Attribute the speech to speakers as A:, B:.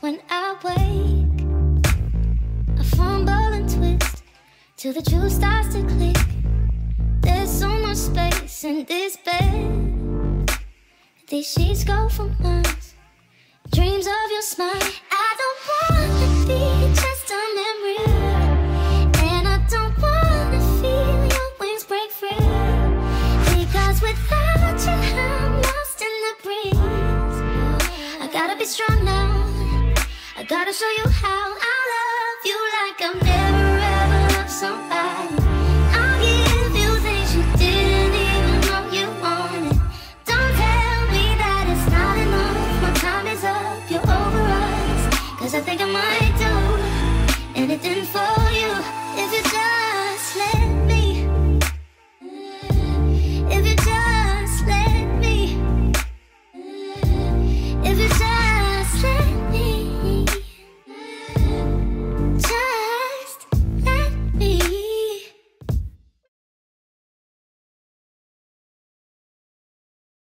A: when I wake. I fumble and twist till the truth starts to click. There's so much space in this bed. These sheets go for months. Dreams of your smile. I don't wanna be just a memory, and I don't wanna feel your wings break free, because without you I'm lost in the breeze. I gotta be strong now. I gotta show you how I love you like I've never ever loved somebody. I'll give you things you didn't even know you wanted. Don't tell me that it's not enough. My time is up, you're over us, 'cause I think I might do anything for